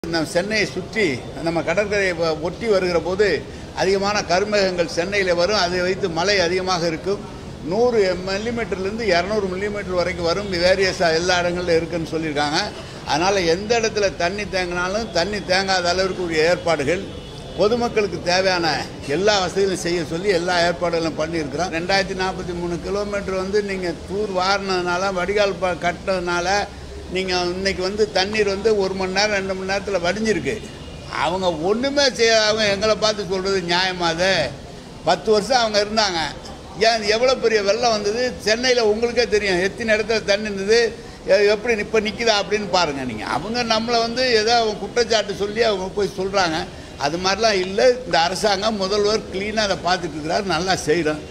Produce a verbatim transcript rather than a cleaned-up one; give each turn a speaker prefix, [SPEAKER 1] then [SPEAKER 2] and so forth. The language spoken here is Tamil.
[SPEAKER 1] நம்ம சென்னையை சுற்றி நம்ம கடற்கரையை ஒட்டி வருகிற போது அதிகமான கருமேகங்கள் சென்னையில் வரும். அதை வைத்து மழை அதிகமாக இருக்கும். நூறு மில்லிமீட்டர்லேருந்து இரநூறு மில்லிமீட்டர் வரைக்கும் வரும். வேரியஸாக எல்லா இடங்களிலும் இருக்குன்னு சொல்லியிருக்காங்க. அதனால் எந்த இடத்துல தண்ணி தேங்கினாலும் தண்ணி தேங்காத அளவிற்கு உரிய ஏற்பாடுகள் பொதுமக்களுக்கு தேவையான எல்லா வசதிகளும் செய்ய சொல்லி எல்லா ஏற்பாடுகளும் பண்ணியிருக்கிறோம். ரெண்டாயிரத்தி நாற்பத்தி மூணு கிலோமீட்டர் வந்து நீங்கள் தூர் வாரினதுனால வடிகால் ப கட்டினதுனால நீங்கள் இன்றைக்கி வந்து தண்ணீர் வந்து ஒரு மணி நேரம் ரெண்டு மணி நேரத்தில் வடிஞ்சிருக்கு. அவங்க ஒன்றுமே செய்ய அவங்க எங்களை பார்த்து சொல்கிறது நியாயமாத பத்து வருஷம் அவங்க இருந்தாங்க. ஏன் எவ்வளோ பெரிய வெள்ளம் வந்தது சென்னையில் உங்களுக்கே தெரியும். எத்தனை இடத்துல தண்ணி இருந்தது, எப்படி இப்போ நிற்கிதா அப்படின்னு பாருங்கள் நீங்கள். அவங்க நம்மளை வந்து ஏதோ அவங்க குற்றச்சாட்டு சொல்லி அவங்க போய் சொல்கிறாங்க. அது மாதிரிலாம் இல்லை. இந்த அரசாங்கம் முதல்வர் க்ளீனாக அதை பார்த்துட்டு இருக்கிறார். நல்லா செய்கிறோம்.